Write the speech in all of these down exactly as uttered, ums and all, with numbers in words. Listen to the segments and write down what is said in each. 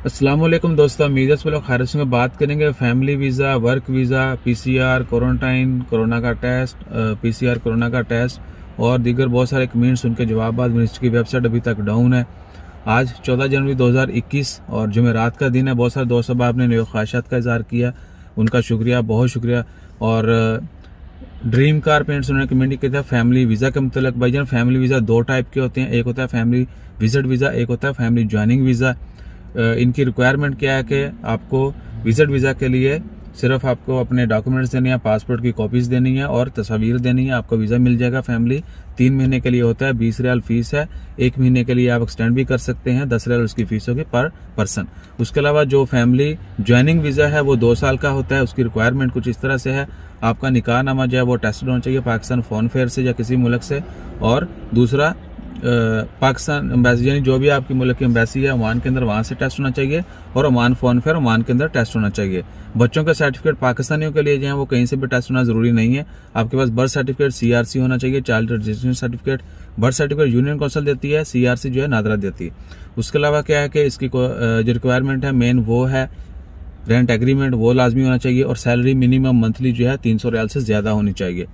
अस्सलाम वालेकुम दोस्तों, मीडिया लोग खैर से बात करेंगे family visa, work visa, PCR, quarantine, corona का टेस्ट, पीसीआर कोरोना का टेस्ट और दीगर बहुत सारे कमेंट्स उनके जवाब बाद मिनिस्ट्री की वेबसाइट अभी तक डाउन है। आज चौदह जनवरी दो हज़ार इक्कीस और जुमेरात का दिन है। बहुत सारे दोस्तों आपने नए ख्वाहिशात का इजहार किया, उनका शुक्रिया, बहुत शुक्रिया। और ड्रीम कार पेंट्स उन्होंने कमेंट किया था फैमिली वीज़ा के मतलब। भाईजान फैमिली वीज़ा दो टाइप के होते हैं, एक होता है फैमिली विजिट वीज़ा, एक होता है फैमिली ज्वाइनिंग वीज़ा। इनकी रिक्वायरमेंट क्या है कि आपको विजिट वीज़ा के लिए सिर्फ आपको अपने डॉक्यूमेंट्स देने हैं, पासपोर्ट की कॉपीज देनी है और तस्वीर देनी है, आपको वीज़ा मिल जाएगा। फैमिली तीन महीने के लिए होता है, बीस रियाल फीस है। एक महीने के लिए आप एक्सटेंड भी कर सकते हैं, दस रियाल उसकी फीस होगी पर पर्सन। उसके अलावा जो फैमिली ज्वाइनिंग वीज़ा है वो दो साल का होता है। उसकी रिक्वायरमेंट कुछ इस तरह से है, आपका निकाह नामा जो है वो टेस्टेड होना चाहिए पाकिस्तान फोन फेयर से या किसी मुल्क से। और दूसरा पाकिस्तान एम्बेसी यानी जो भी आपकी मुल्क की एम्बेसी है ओमान के अंदर, वहां से टेस्ट होना चाहिए और ओमान फोन फेयर ओमान के अंदर टेस्ट होना चाहिए। बच्चों का सर्टिफिकेट पाकिस्तानियों के लिए जो है वो कहीं से भी टेस्ट होना जरूरी नहीं है। आपके पास बर्थ सर्टिफिकेट सीआरसी होना चाहिए, child registration certificate. Birth certificate union council देती है, सीआरसी जो है नादरा देती है। उसके अलावा क्या है कि इसकी जो रिक्वायरमेंट है मेन वो है रेंट एग्रीमेंट, वो लाजमी होना चाहिए और सैलरी मिनिमम मंथली जो है तीन सौ रियाल से ज्यादा होनी चाहिए।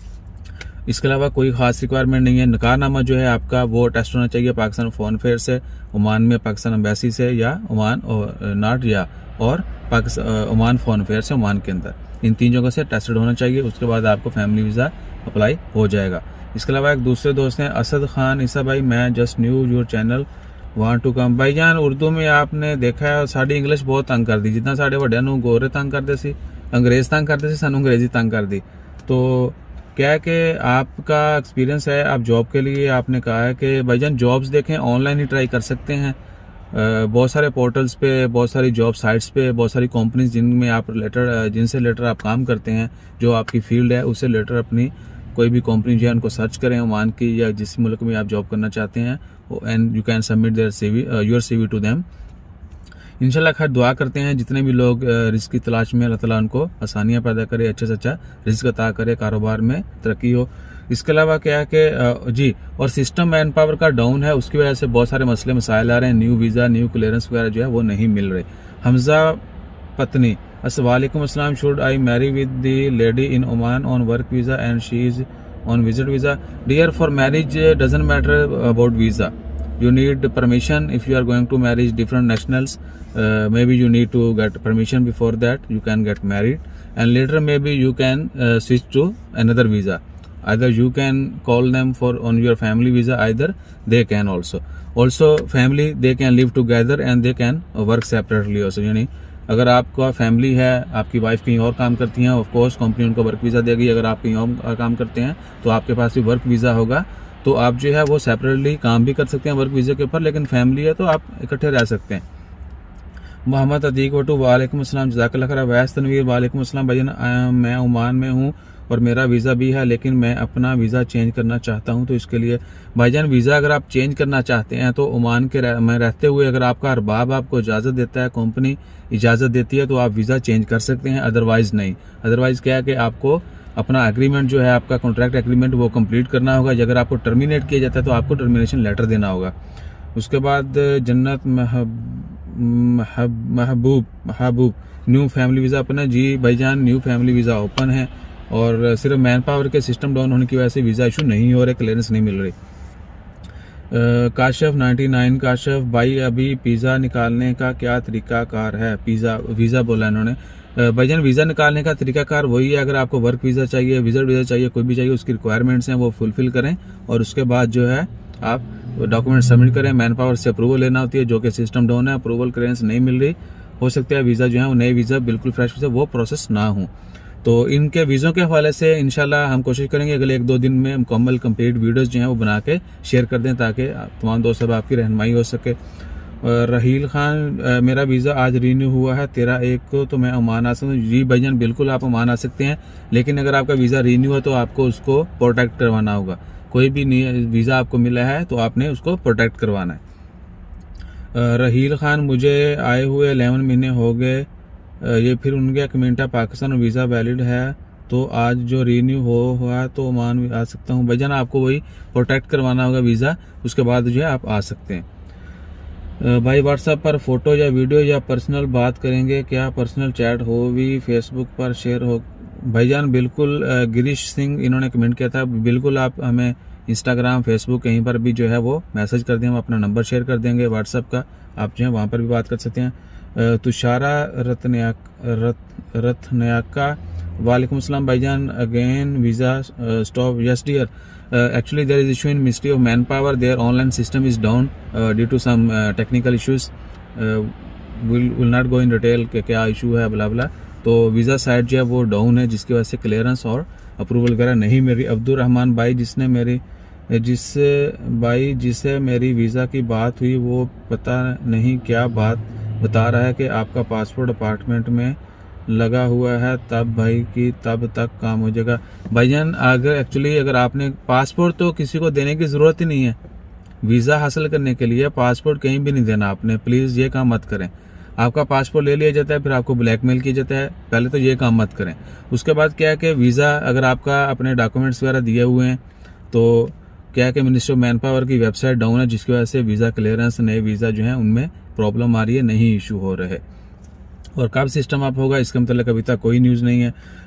इसके अलावा कोई खास रिक्वायरमेंट नहीं है। निकाहनामा जो है आपका वो टेस्ट होना चाहिए पाकिस्तान फोन फेयर से, ओमान में पाकिस्तान एम्बेसी से या ओमान नॉट या और पाकिस्तान ओमान फोन फेयर से ओमान के अंदर, इन तीन जगहों से टेस्टेड होना चाहिए। उसके बाद आपको फैमिली वीज़ा अप्लाई हो जाएगा। इसके अलावा एक दूसरे दोस्त हैं असद खान ईसा भाई, मैं just new your channel want to come. भाईजान उर्दू में आपने देखा है साड़ी इंग्लिश बहुत तंग कर दी, जितना साढ़े वड्या नूं गोरे तंग करते सी, अंग्रेज तंग करते सी, सानू अंग्रेजी तंग कर दी। तो क्या है कि आपका एक्सपीरियंस है, आप जॉब के लिए आपने कहा है कि भाईजान जॉब्स देखें, ऑनलाइन ही ट्राई कर सकते हैं। बहुत सारे पोर्टल्स पे, बहुत सारी जॉब साइट्स पे, बहुत सारी कंपनीज जिनमें आप लेटर जिनसे लेटर आप काम करते हैं, जो आपकी फील्ड है उससे लेटर अपनी कोई भी कंपनी जो है उनको सर्च करें ओमान की या जिस मुल्क में आप जॉब करना चाहते हैं, and you can submit their CV your CV to them. इंशाल्लाह खैर दुआ करते हैं जितने भी लोग रिस्क की तलाश में, अल्लाह ताला उनको आसानियां पैदा करे, अच्छे से अच्छा रिस्क अता करे, कारोबार में तरक्की हो। इसके अलावा क्या है कि जी और सिस्टम मैन पावर का डाउन है, उसकी वजह से बहुत सारे मसले मसाइल आ रहे हैं। न्यू वीज़ा, न्यू क्लियरेंस वगैरह जो है वो नहीं मिल रहे। हमजा पत्नी, अस्सलाम अस्सलाम, should I marry with the lady in Oman on work visa and she is on visit visa? Dear, for marriage doesn't matter about visa, you need permission if you are going to marry different nationals. Uh, maybe you need to get permission before that you can get married, and later maybe you can uh, switch to another visa. Either you can call them for on your family visa, either they can also also family they can live together and they can work separately also. यानी अगर आपका family है, आपकी wife कहीं और काम करती हैं, ऑफ कोर्स कंपनी उनको वर्क वीजा देगी। अगर आप कहीं और काम करते हैं तो आपके पास भी वर्क वीजा होगा, तो आप जो है वो सेपरेटली काम भी कर सकते हैं वर्क वीजा के ऊपर, लेकिन फैमिली है तो आप इकट्ठे रह सकते हैं। मोहम्मद अदीक वटू, वालेकुम अस्सलाम, जज़ाकल्लाह खैर। वैस तनवीर, वालेकुम अस्सलाम। भाईजान मैं ओमान में हूँ और मेरा वीज़ा भी है, लेकिन मैं अपना वीज़ा चेंज करना चाहता हूँ, तो इसके लिए भाईजान वीज़ा अगर आप चेंज करना चाहते हैं तो ओमान के रह, में रहते हुए अगर आपका अरबाब आपको इजाज़त देता है, कंपनी इजाज़त देती है, तो आप वीज़ा चेंज कर सकते हैं, अदरवाइज नहीं। अदरवाइज क्या है कि आपको अपना एग्रीमेंट जो है आपका कॉन्ट्रैक्ट एग्रीमेंट वो कंप्लीट करना होगा। अगर आपको टर्मिनेट किया जाता है तो आपको टर्मिनेशन लेटर देना होगा। उसके बाद जन्नत महबूब महबूब, न्यू फैमिली वीज़ा ओपन है? जी भाईजान, न्यू फैमिली वीज़ा ओपन है और सिर्फ मैन पावर के सिस्टम डाउन होने की वजह से वीज़ा इशू नहीं हो रहे, क्लियरेंस नहीं मिल रही। काशफ नाइन्टी नाइन, काशफ भाई अभी पिज़्ज़ा निकालने का क्या तरीका कार है? पिज़्ज़ा वीज़ा बोला इन्होंने। भाईजान वीज़ा निकालने का तरीकाकार वही है, अगर आपको वर्क वीज़ा चाहिए, विजिट वीज़ा चाहिए, कोई भी चाहिए, उसकी रिक्वायरमेंट्स हैं वो फुलफिल करें और उसके बाद जो है आप डॉक्यूमेंट सबमिट करें। मैन पावर से अप्रूवल लेना होती है, जो कि सिस्टम डाउन है, अप्रूवल क्लियरेंस नहीं मिल रही। हो सकता है वीज़ा जो है वो नए वीज़ा बिल्कुल फ्रेश वीज़ा वो प्रोसेस ना हो। तो इनके वीज़ों के हवाले से इंशाल्लाह हम कोशिश करेंगे अगले एक दो दिन में मुकम्मल कंप्लीट वीडियोज़ जो हैं वो बना के शेयर कर दें, ताकि तमाम दोस्तों पर आपकी रहनुमाई हो सके। रहील खान, मेरा वीज़ा आज रीन्यू हुआ है तेरह एक को, तो मैं ओमान आ सकता हूँ? जी भाईजान बिल्कुल आप ओमान आ सकते हैं, लेकिन अगर आपका वीज़ा रीन्यू है तो आपको उसको प्रोटेक्ट करवाना होगा। कोई भी वीज़ा आपको मिला है तो आपने उसको प्रोटेक्ट करवाना है। रहील खान, मुझे आए हुए इलेवन महीने हो गए, ये फिर उनके कमेंट है पाकिस्तान वीज़ा वैलिड है तो आज जो रीन्यू हो हुआ तो ओमान आ सकता हूँ? भाईजान आपको वही प्रोटेक्ट करवाना होगा वीज़ा, उसके बाद जो है आप आ सकते हैं। भाई व्हाट्सएप पर फोटो या वीडियो या पर्सनल बात करेंगे क्या? पर्सनल चैट हो भी फेसबुक पर शेयर हो? भाईजान बिल्कुल। गिरीश सिंह इन्होंने कमेंट किया था, बिल्कुल आप हमें इंस्टाग्राम फेसबुक कहीं पर भी जो है वो मैसेज कर दें, हम अपना नंबर शेयर कर देंगे व्हाट्सएप का, आप जो है वहाँ पर भी बात कर सकते हैं। तुषारा रत्नयाक रत रत्नयाका वालेकुम अस्सलाम भाईजान, again visa stop? Yes dear, actually there is issue in Ministry of Manpower, their online system is down uh, due to some uh, technical issues. uh, we'll will not go in detail कि क्या issue है बला बला। तो visa site जो है वो down है, जिसकी वजह से क्लियरेंस और अप्रूवल वगैरह नहीं मिल रही। अब्दुल रहमान भाई जिसने मेरी जिससे भाई जिसे मेरी वीज़ा की बात हुई वो पता नहीं क्या बात बता रहा है कि आपका पासपोर्ट अपार्टमेंट में लगा हुआ है, तब भाई की तब तक काम हो जाएगा। भाईजान अगर एक्चुअली अगर आपने पासपोर्ट तो किसी को देने की जरूरत ही नहीं है, वीजा हासिल करने के लिए पासपोर्ट कहीं भी नहीं देना आपने, प्लीज ये काम मत करें। आपका पासपोर्ट ले लिया जाता है, फिर आपको ब्लैकमेल किया जाता है, पहले तो ये काम मत करें। उसके बाद क्या है कि वीजा अगर आपका अपने डॉक्यूमेंट्स वगैरह दिए हुए हैं तो क्या है कि मिनिस्ट्री ऑफ मैन पावर की वेबसाइट डाउन है, जिसकी वजह से वीजा क्लियरेंस नए वीजा जो है उनमें प्रॉब्लम आ रही है, नहीं इशू हो रहे। और कब सिस्टम अप होगा इसके मतलब अभी तक कोई न्यूज नहीं है।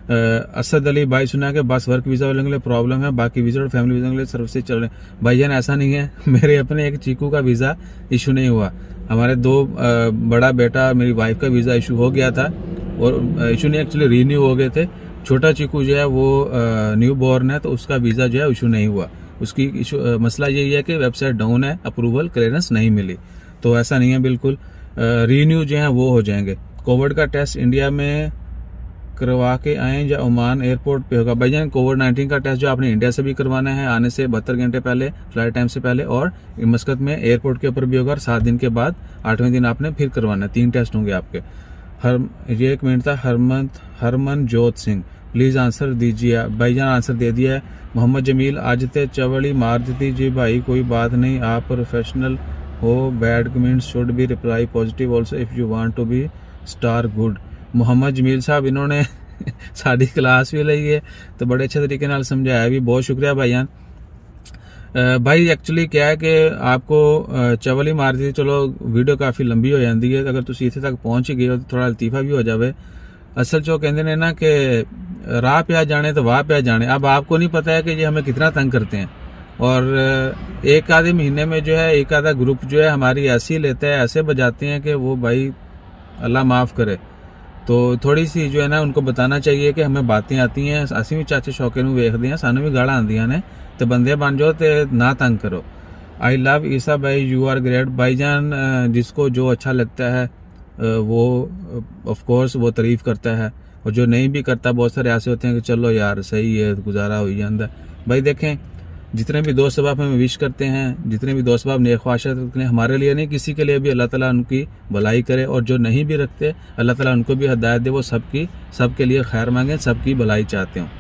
असद अली भाई सुना कि बस वर्क वीजा वाले के लिए प्रॉब्लम है, बाकी वीजा और फैमिली वीजा के लिए सर्विसेज चल रहे हैं। भाईजान ऐसा नहीं है, मेरे अपने एक चीकू का वीजा इशू नहीं हुआ, हमारे दो बड़ा बेटा मेरी वाइफ का वीजा इशू हो गया था, और इशू नहीं एक्चुअली रीन्यू हो गए थे। छोटा चीकू जो है वो न्यू बॉर्न है, तो उसका वीजा जो है इशू नहीं हुआ। उसकी इशू मसला यही है कि वेबसाइट डाउन है, अप्रूवल क्लियरेंस नहीं मिली। तो ऐसा नहीं है, बिल्कुल रीन्यू जो है वो हो जाएंगे। कोविड का टेस्ट इंडिया में करवा के आए या ओमान एयरपोर्ट पे होगा? भाईजान कोविड नाइन्टीन का टेस्ट जो आपने इंडिया से भी करवाना है आने से बहत्तर घंटे पहले फ्लाइट टाइम से पहले, और मस्कत में एयरपोर्ट के ऊपर भी होगा, और सात दिन के बाद आठवें दिन आपने फिर करवाना है। तीन टेस्ट होंगे आपके। हर ये एक मिनट था। हरमन हरमनजोत सिंह प्लीज आंसर दीजिए। भाईजान आंसर दे दिया है। मोहम्मद जमील आज ते चवड़ी मार दी जी भाई, कोई बात नहीं, आप प्रोफेशनल हो, bad comments should be reply positive also if you want to be star good. Mohammad Jamil साहब इन्होंने साड़ी क्लास भी ली है, तो बड़े अच्छे तरीके नाल समझाया भी, बहुत शुक्रिया भाईजान। भाई एक्चुअली क्या है कि आपको चवल ही मार दी, चलो वीडियो काफी लंबी हो जाती है, अगर तुम इतने तक पहुंच ही गए हो तो थोड़ा लतीफा भी हो जाए। असल जो कहते हैं ना कि राह पे आ जाने तो वाह पे आ जाने। अब आपको नहीं पता है कि ये हमें कितना तंग करते हैं, और एक आधे महीने में जो है एक आधा ग्रुप जो है हमारी ऐसी लेता है, ऐसे बजाते हैं कि वो भाई अल्लाह माफ करे। तो थोड़ी सी जो है ना उनको बताना चाहिए कि हमें बातें आती हैं, असी भी चाचे शौके नूं वेखदे हैं, सानू भी गालां आंदियां ने, तो बंदे बन जाओ ते ना तंग करो। आई लव ईसा भाई, यू आर ग्रेट। भाईजान जिसको जो अच्छा लगता है वो ऑफ कोर्स वो तारीफ करता है, और जो नहीं भी करता, बहुत सारे ऐसे होते हैं कि चलो यार सही है, गुजारा हो जाता। भाई देखें, जितने भी दोस्त अहबाब हमें विश करते हैं, जितने भी दोस्त अहबाब नेक ख्वाहिशात रखते हैं हमारे लिए नहीं, किसी के लिए भी, अल्लाह ताला उनकी भलाई करे, और जो नहीं भी रखते अल्लाह ताला उनको भी हिदायत दे, वो सबकी सबके लिए खैर मांगे, सबकी भलाई चाहते हो।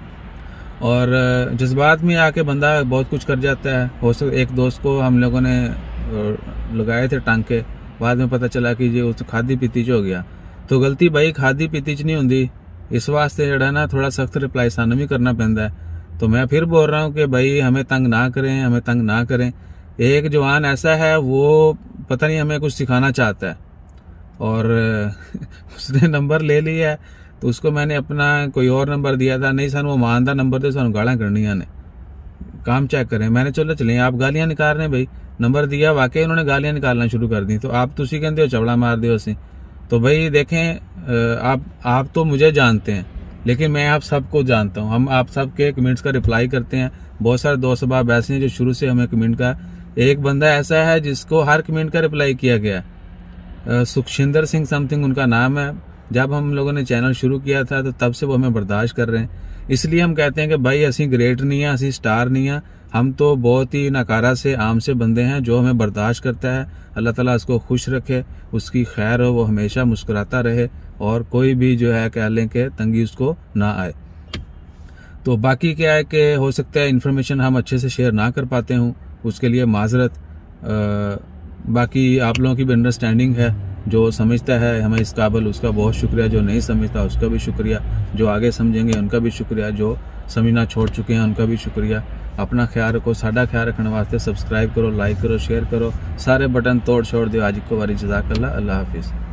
और जज्बात में आके बंदा बहुत कुछ कर जाता है। हो सकता एक दोस्त को हम लोगों ने लगाए थे टांके, बाद में पता चला कि ये उस खादी पीती हो गया। तो गलती भाई खादी पीती च नहीं होंगी, इस वास्ते जड़ा ना थोड़ा सख्त रिप्लाई सानू भी करना पैंदा है। तो मैं फिर बोल रहा हूँ कि भाई हमें तंग ना करें, हमें तंग ना करें। एक जवान ऐसा है वो पता नहीं हमें कुछ सिखाना चाहता है, और उसने नंबर ले लिया है, तो उसको मैंने अपना कोई और नंबर दिया था, नहीं सन वो मान का नंबर दे, सानू गालियां करनियां ने, काम चेक करें। मैंने चलो चले, आप गालियां निकाल रहे भाई, नंबर दिया, वाकई उन्होंने गालियां निकालना शुरू कर दी, तो आप तुसी कहते हो चवड़ा मार दो असी। तो भाई देखें, आप आप तो मुझे जानते हैं, लेकिन मैं आप सबको जानता हूं, हम आप सब के कमेंट्स का रिप्लाई करते हैं। बहुत सारे दोस्त अहबाब ऐसे हैं जो शुरू से हमें कमेंट का, एक बंदा ऐसा है जिसको हर कमेंट का रिप्लाई किया गया, सुखशिंदर सिंह समथिंग उनका नाम है। जब हम लोगों ने चैनल शुरू किया था तो तब से वो हमें बर्दाश्त कर रहे हैं, इसलिए हम कहते हैं कि भाई असी ग्रेट नहीं है, असी स्टार नहीं है, हम तो बहुत ही नकारा से आम से बंदे हैं। जो हमें बर्दाश्त करता है अल्लाह ताला उसको खुश रखे, उसकी खैर हो, वो हमेशा मुस्कुराता रहे, और कोई भी जो है कह लें कि तंगी उसको ना आए। तो बाकी क्या है कि हो सकता है इन्फॉर्मेशन हम अच्छे से शेयर ना कर पाते हूँ, उसके लिए माजरत। बाकी आप लोगों की भी अंडरस्टैंडिंग है, जो समझता है हमें इस काबिल उसका बहुत शुक्रिया, जो नहीं समझता उसका भी शुक्रिया, जो आगे समझेंगे उनका भी शुक्रिया, जो समझना छोड़ चुके हैं उनका भी शुक्रिया। अपना ख्याल रखो। साडा ख्याल रखने वास्ते सबसक्राइब करो, लाइक करो, शेयर करो, सारे बटन तोड़ छोड़ दो। आज को बारी जज़ाकल्लाह। अल्लाह हाफिज़।